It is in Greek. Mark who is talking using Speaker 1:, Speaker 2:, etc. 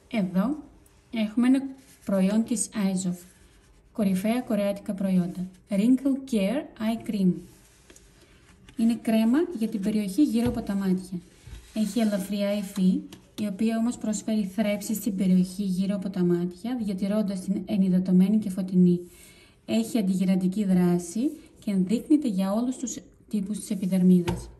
Speaker 1: Εδώ έχουμε ένα προϊόν της Aizov, κορυφαία κορεάτικα προϊόντα. Wrinkle Care Eye Cream. Είναι κρέμα για την περιοχή γύρω από τα μάτια. Έχει ελαφριά υφή, η οποία όμως προσφέρει θρέψη στην περιοχή γύρω από τα μάτια, διατηρώντας την ενυδατωμένη και φωτεινή. Έχει αντιγυραντική δράση και ενδείκνυται για όλους τους τύπους της επιδερμίδας.